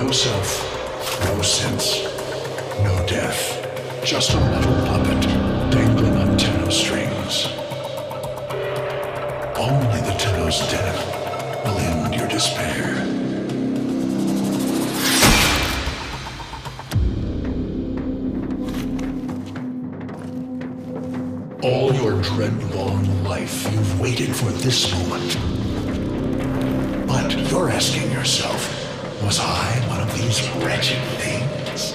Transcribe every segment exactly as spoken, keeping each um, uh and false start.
No self, no sense, no death. Just a metal puppet dangling on tenno strings. Only the tenno's death will end your despair. All your dread-long life, you've waited for this moment. But you're asking yourself, was I one of these wretched things?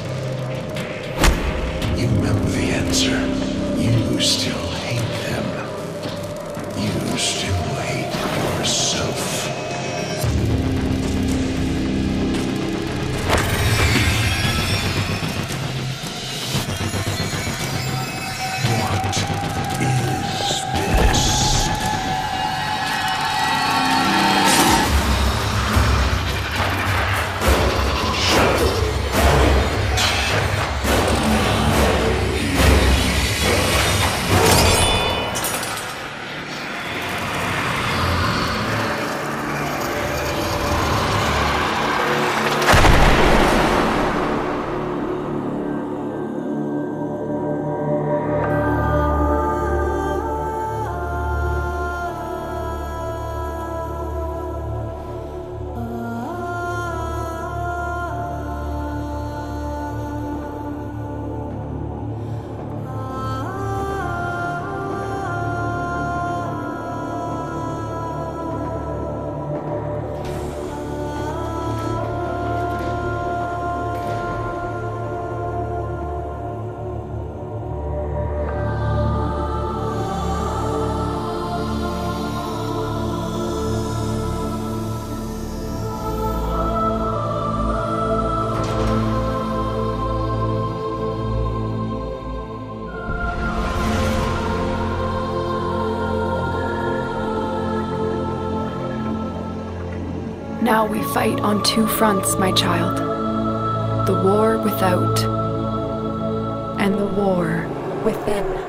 You remember the answer. You still hate them. You still hate yourself. What is this? Now we fight on two fronts, my child. The war without and the war within.